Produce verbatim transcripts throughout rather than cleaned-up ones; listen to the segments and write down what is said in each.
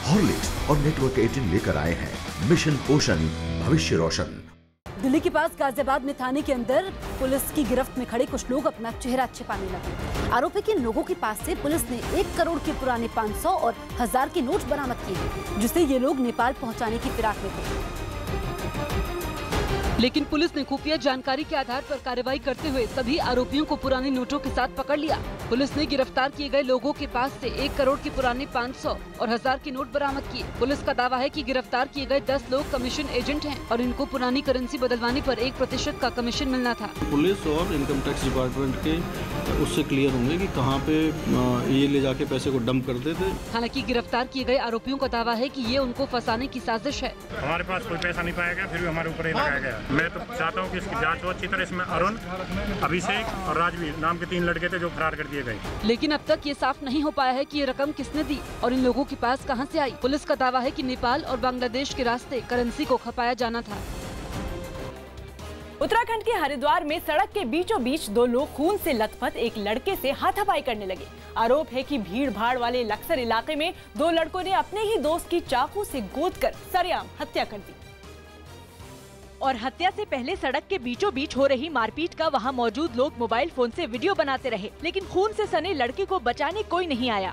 Horlicks और network अठारह लेकर आए हैं मिशन पोषण भविष्य रोशन। दिल्ली के पास गाजियाबाद में थाने के अंदर पुलिस की गिरफ्त में खड़े कुछ लोग अपना चेहरा छिपाने लगे। आरोपी के लोगों के पास से पुलिस ने एक करोड़ के पुराने पाँच सौ और हजार के नोट बरामद किए, जिसे ये लोग नेपाल पहुंचाने की फिराक में थे। लेकिन पुलिस ने खुफिया जानकारी के आधार पर कार्रवाई करते हुए सभी आरोपियों को पुराने नोटों के साथ पकड़ लिया। पुलिस ने गिरफ्तार किए गए लोगों के पास से एक करोड़ के पुराने पाँच सौ और हजार के नोट बरामद किए। पुलिस का दावा है कि गिरफ्तार किए गए दस लोग कमीशन एजेंट हैं और इनको पुरानी करेंसी बदलवाने पर एक प्रतिशत का कमीशन मिलना था। पुलिस और इनकम टैक्स डिपार्टमेंट के उससे क्लियर होंगे कि कहाँ पे ये ले जाके पैसे को डंप करते थे। हालांकि गिरफ्तार किए गए आरोपियों का दावा है कि ये उनको फंसाने की साजिश है। हमारे पास कोई पैसा नहीं पाया गया, फिर भी हमारे ऊपर ही लगाया गया। मैं तो चाहता हूँ कि इसकी जांच हो अच्छी तरह। इसमें अरुण, अभिषेक और राजवीर नाम के तीन लड़के थे जो फरार कर दिए गए। लेकिन अब तक ये साफ नहीं हो पाया है कि ये रकम किसने दी और इन लोगों के पास कहां से आई। पुलिस का दावा है कि नेपाल और बांग्लादेश के रास्ते करेंसी को खपाया जाना था। उत्तराखंड के हरिद्वार में सड़क के बीचों बीच दो लोग खून से लथपथ एक लड़के से हाथापाई करने लगे। आरोप है कि भीड़ भाड़ वाले लक्सर इलाके में दो लड़कों ने अपने ही दोस्त की चाकू से गोदकर सरेआम हत्या कर दी। और हत्या से पहले सड़क के बीचों बीच हो रही मारपीट का वहां मौजूद लोग मोबाइल फोन से वीडियो बनाते रहे, लेकिन खून से सने लड़के को बचाने कोई नहीं आया।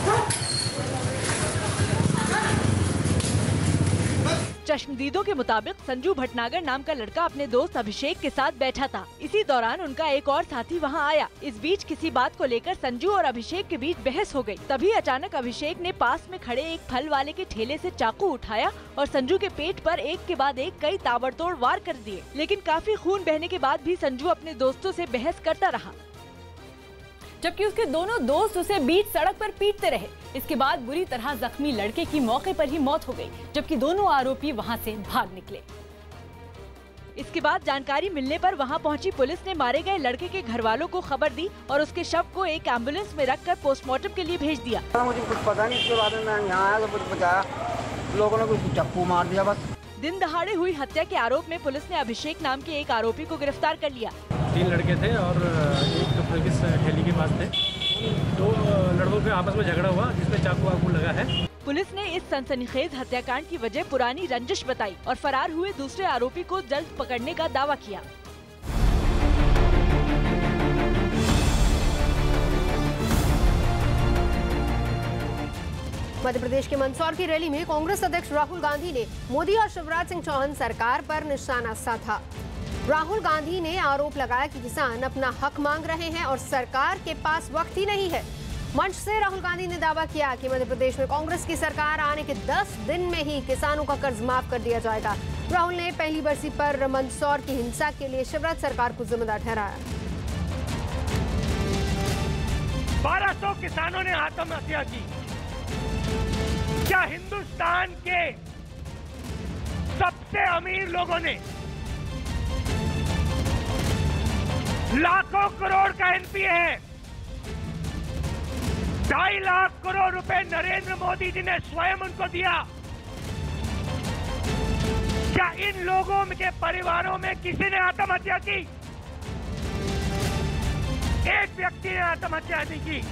चश्मदीदों के मुताबिक संजू भटनागर नाम का लड़का अपने दोस्त अभिषेक के साथ बैठा था। इसी दौरान उनका एक और साथी वहां आया। इस बीच किसी बात को लेकर संजू और अभिषेक के बीच बहस हो गई। तभी अचानक अभिषेक ने पास में खड़े एक फल वाले के ठेले से चाकू उठाया और संजू के पेट पर एक के बाद एक कई ताबड़तोड़ वार कर दिए। लेकिन काफी खून बहने के बाद भी संजू अपने दोस्तों से बहस करता रहा, जबकि उसके दोनों दोस्त उसे बीच सड़क पर पीटते रहे। इसके बाद बुरी तरह जख्मी लड़के की मौके पर ही मौत हो गई, जबकि दोनों आरोपी वहां से भाग निकले। इसके बाद जानकारी मिलने पर वहां पहुंची पुलिस ने मारे गए लड़के के घर वालों को खबर दी और उसके शव को एक एम्बुलेंस में रखकर पोस्टमार्टम के लिए भेज दिया। मुझे कुछ पता नहीं, इसके बाद मैं यहाँ आया तो कुछ बताया, लोगों ने कुछ चाकू मार दिया बस। दिन दहाड़े हुई हत्या के आरोप में पुलिस ने अभिषेक नाम के एक आरोपी को गिरफ्तार कर लिया। तीन लड़के थे और एक फल की ठेली के पास थे। दो लड़कों के आपस में झगड़ा हुआ जिसमें चाकू वाकू लगा है। पुलिस ने इस सनसनीखेज हत्याकांड की वजह पुरानी रंजिश बताई और फरार हुए दूसरे आरोपी को जल्द पकड़ने का दावा किया। मध्य प्रदेश के मंदसौर की रैली में कांग्रेस अध्यक्ष राहुल गांधी ने मोदी और शिवराज सिंह चौहान सरकार पर निशाना साधा। राहुल गांधी ने आरोप लगाया कि किसान अपना हक मांग रहे हैं और सरकार के पास वक्त ही नहीं है। मंच से राहुल गांधी ने दावा किया कि मध्य प्रदेश में कांग्रेस की सरकार आने के दस दिन में ही किसानों का कर्ज माफ कर दिया जाएगा। राहुल ने पहली बरसी पर मंदसौर की हिंसा के लिए शिवराज सरकार को जिम्मेदार ठहराया। बारह सौ किसानों ने आत्महत्या की। क्या हिंदुस्तान के सबसे अमीर लोगों ने लाखों करोड़ का एनपीए है, ढाई लाख करोड़ रुपए नरेंद्र मोदी जी ने स्वयं उनको दिया। क्या इन लोगों के परिवारों में किसी ने आत्महत्या की? एक व्यक्ति ने आत्महत्या नहीं की।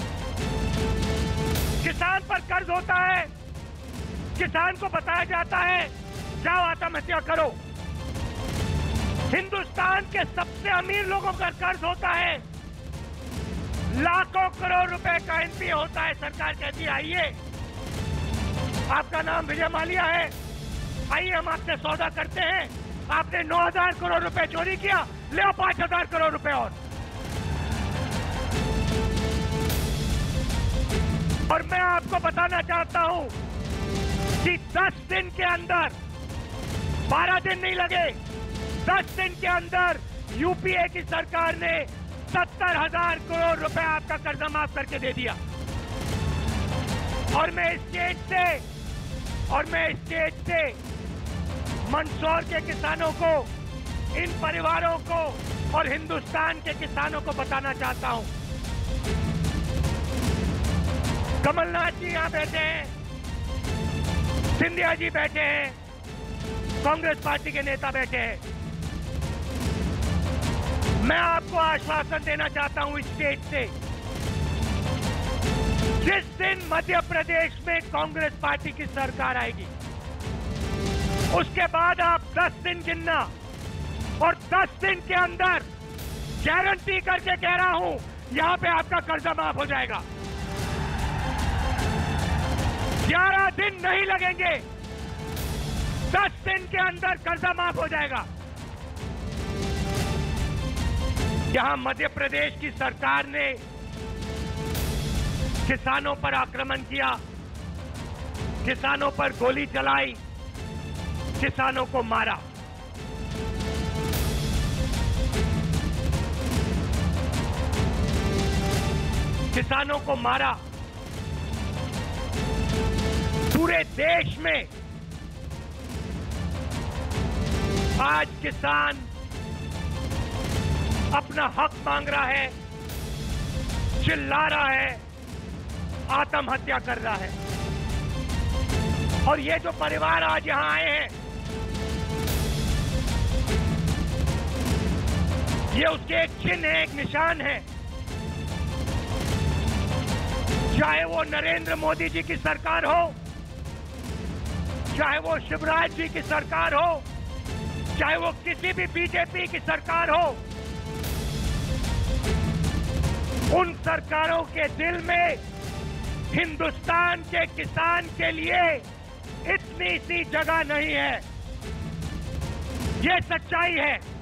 किसान पर कर्ज होता है, किसान को बताया जाता है जाओ आत्महत्या करो। हिंदुस्तान के सबसे अमीर लोगों का कर्ज होता है, लाखों करोड़ रुपए का एनपीए होता है। सरकार कहती है आइए, आपका नाम विजय माल्या है, आइए हम आपसे सौदा करते हैं। आपने नौ हजार करोड़ रुपए चोरी किया, ले आओ पांच हजार करोड़ रुपए और और मैं आपको बताना चाहता हूं कि दस दिन के अंदर, बारह दिन नहीं लगे, दस दिन के अंदर यूपीए की सरकार ने सत्तर हजार करोड़ रुपए आपका कर्जा माफ करके दे दिया। और मैं स्टेज से और मैं स्टेज से मंदसौर के किसानों को, इन परिवारों को और हिंदुस्तान के किसानों को बताना चाहता हूं, कमलनाथ जी यहां बैठे हैं, सिंधिया जी बैठे हैं, कांग्रेस पार्टी के नेता बैठे हैं। मैं आपको आश्वासन देना चाहता हूं स्टेज से जिस दिन मध्य प्रदेश में कांग्रेस पार्टी की सरकार आएगी, उसके बाद आप दस दिन गिनना और दस दिन के अंदर गारंटी करके कह रहा हूं, यहां पे आपका कर्जा माफ हो जाएगा। ग्यारह दिन नहीं लगेंगे, दस दिन के अंदर कर्जा माफ हो जाएगा। यहां मध्य प्रदेश की सरकार ने किसानों पर आक्रमण किया, किसानों पर गोली चलाई, किसानों को मारा। किसानों को मारा। पूरे देश में आज किसान अपना हक मांग रहा है, चिल्ला रहा है, आत्महत्या कर रहा है। और ये जो परिवार आज यहां आए हैं, ये उसके एक चिन्ह है, एक निशान है। चाहे वो नरेंद्र मोदी जी की सरकार हो, चाहे वो शिवराज जी की सरकार हो, चाहे वो किसी भी बीजेपी की सरकार हो, उन सरकारों के दिल में हिंदुस्तान के किसान के लिए इतनी सी जगह नहीं है। ये सच्चाई है।